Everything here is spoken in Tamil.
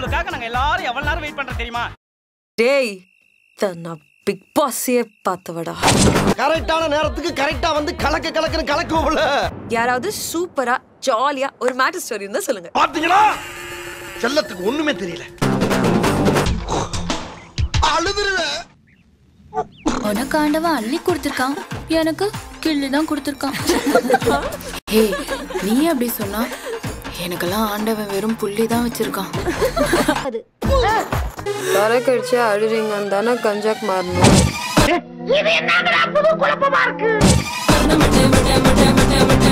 உங்களுக்காக நாங்க எல்லாரும் எவ்வளவு நேரம் வெயிட் பண்றோம் தெரியுமா? டேய் தன்னா பிக் பாஸே பார்த்தவடா. கரெக்டான நேரத்துக்கு கரெக்டா வந்து கலக்குன்னு கலக்குவோம்ல. யாராவது சூப்பரா ஜாலியா ஒரு மேட்டர் ஸ்டோரி இருந்தா சொல்லுங்க. பாத்தீங்களா? செல்லத்துக்கு ஒண்ணுமே தெரியல. அழுதுருவேன். உனக்கு ஆண்டவன் அள்ளி கொடுத்திருக்கான், எனக்கு கிள்ளி தான் கொடுத்திருக்கான். ஹே, நீ அப்படி சொன்னா எனக்கெல்லாம் ஆண்டவன் வெறும் புள்ளி தான் வச்சிருக்கான். தர கடிச்சு அழுறீங்கன்னு தானே கஞ்சாக் மாறணும். இது என்னங்கடா புது குழப்பமா இருக்கு.